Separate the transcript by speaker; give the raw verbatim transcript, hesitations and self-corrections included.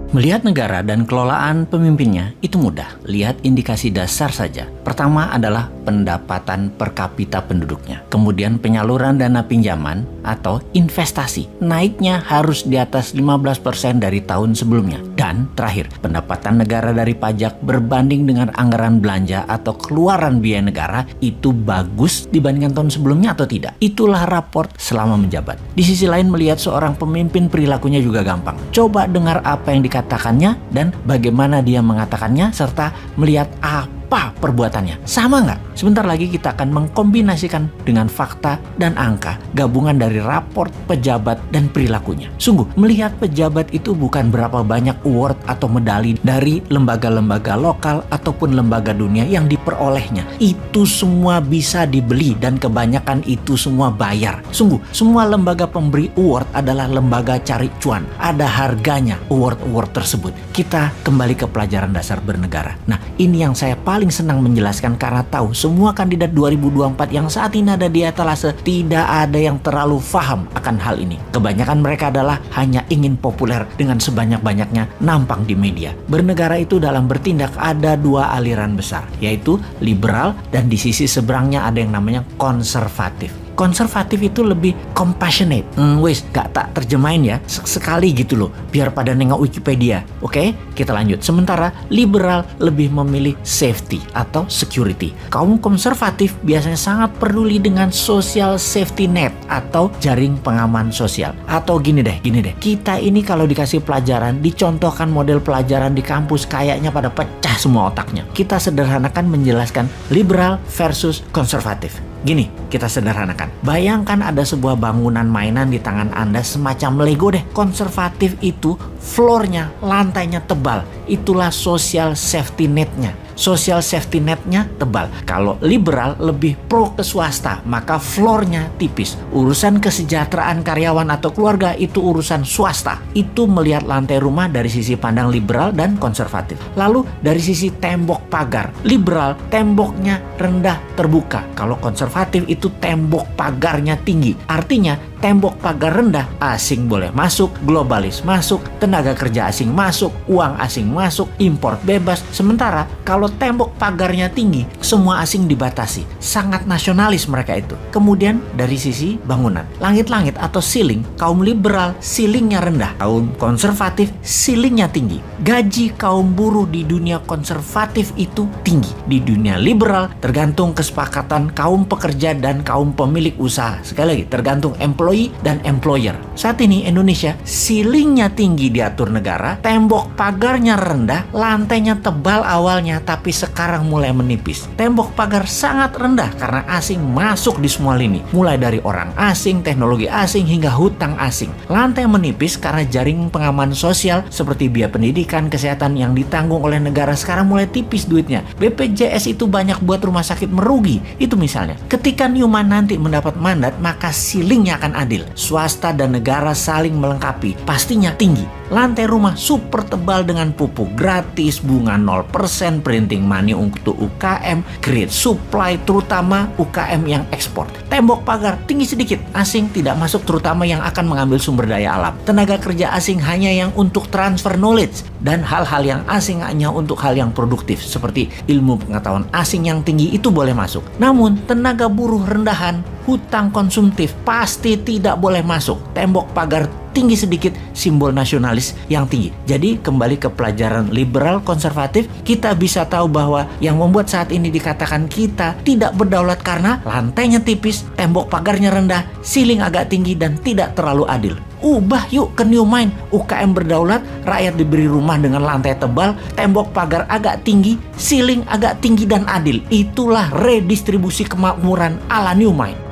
Speaker 1: Melihat negara dan kelolaan pemimpinnya itu mudah. Lihat indikasi dasar saja. Pertama adalah pendapatan per kapita penduduknya. Kemudian penyaluran dana pinjaman atau investasi. Naiknya harus di atas lima belas persen dari tahun sebelumnya. Dan terakhir, pendapatan negara dari pajak berbanding dengan anggaran belanja atau keluaran biaya negara itu bagus dibandingkan tahun sebelumnya atau tidak. Itulah raport selama menjabat. Di sisi lain, melihat seorang pemimpin perilakunya juga gampang. Coba dengar apa yang dikatakan katakannya dan bagaimana dia mengatakannya serta melihat apa perbuatannya. Sama nggak? Sebentar lagi kita akan mengkombinasikan dengan fakta dan angka gabungan dari raport pejabat dan perilakunya. Sungguh, melihat pejabat itu bukan berapa banyak award atau medali dari lembaga-lembaga lokal ataupun lembaga dunia yang diperolehnya. Itu semua bisa dibeli dan kebanyakan itu semua bayar. Sungguh, semua lembaga pemberi award adalah lembaga cari cuan. Ada harganya award-award tersebut. Kita kembali ke pelajaran dasar bernegara. Nah, ini yang saya paling senang menjelaskan karena tahu semua kandidat dua ribu dua puluh empat yang saat ini ada di etalase tidak ada yang terlalu paham akan hal ini. Kebanyakan mereka adalah hanya ingin populer dengan sebanyak-banyaknya nampang di media. Bernegara itu dalam bertindak ada dua aliran besar, yaitu liberal dan di sisi seberangnya ada yang namanya konservatif. Konservatif itu lebih compassionate. Hmm, wis, gak tak terjemahin ya. Sekali gitu loh, biar pada nengok Wikipedia. Oke, kita lanjut. Sementara liberal lebih memilih safety atau security. Kaum konservatif biasanya sangat peduli dengan social safety net atau jaring pengaman sosial. Atau gini deh, gini deh. Kita ini kalau dikasih pelajaran, dicontohkan model pelajaran di kampus, kayaknya pada pecah semua otaknya. Kita sederhanakan menjelaskan liberal versus konservatif. Gini, kita sederhanakan. Bayangkan ada sebuah bangunan mainan di tangan Anda semacam Lego deh. Konservatif itu floornya, lantainya tebal. Itulah social safety netnya. Social safety netnya tebal. Kalau liberal lebih pro ke swasta, maka floornya tipis. Urusan kesejahteraan karyawan atau keluarga itu urusan swasta. Itu melihat lantai rumah dari sisi pandang liberal dan konservatif. Lalu dari sisi tembok pagar, liberal temboknya rendah terbuka. Kalau konservatif itu tembok pagarnya tinggi. Artinya tembok pagar rendah, asing boleh masuk, globalis masuk, tenaga kerja asing masuk, uang asing masuk, impor bebas. Sementara kalau tembok pagarnya tinggi, semua asing dibatasi. Sangat nasionalis mereka itu. Kemudian dari sisi bangunan, langit-langit atau ceiling, kaum liberal ceilingnya rendah, kaum konservatif ceilingnya tinggi. Gaji kaum buruh di dunia konservatif itu tinggi. Di dunia liberal tergantung kesepakatan kaum pekerja dan kaum pemilik usaha. Sekali lagi, tergantung employee dan employer. Saat ini Indonesia ceilingnya tinggi diatur negara, tembok pagarnya rendah, lantainya tebal awalnya tapi sekarang mulai menipis. Tembok pagar sangat rendah karena asing masuk di semua lini. Mulai dari orang asing, teknologi asing, hingga hutang asing. Lantai menipis karena jaring pengaman sosial seperti biaya pendidikan, kesehatan yang ditanggung oleh negara sekarang mulai tipis duitnya. B P J S itu banyak buat rumah sakit merugi. Itu misalnya. Ketika Newman nanti mendapat mandat, maka ceilingnya akan adil. Swasta dan negara saling melengkapi. Pastinya tinggi. Lantai rumah super tebal dengan pupuk gratis, bunga nol persen, printing money untuk U K M, create supply terutama U K M yang ekspor. Tembok pagar tinggi sedikit, asing tidak masuk terutama yang akan mengambil sumber daya alam. Tenaga kerja asing hanya yang untuk transfer knowledge dan hal-hal yang asing hanya untuk hal yang produktif seperti ilmu pengetahuan asing yang tinggi itu boleh masuk. Namun tenaga buruh rendahan, hutang konsumtif pasti tidak boleh masuk. Tembok pagar tinggi sedikit, simbol nasionalis yang tinggi. Jadi kembali ke pelajaran liberal konservatif, kita bisa tahu bahwa yang membuat saat ini dikatakan kita tidak berdaulat karena lantainya tipis, tembok pagarnya rendah, ceiling agak tinggi dan tidak terlalu adil. Ubah yuk ke new mind. U K M berdaulat, rakyat diberi rumah dengan lantai tebal, tembok pagar agak tinggi, ceiling agak tinggi dan adil. Itulah redistribusi kemakmuran ala new mind.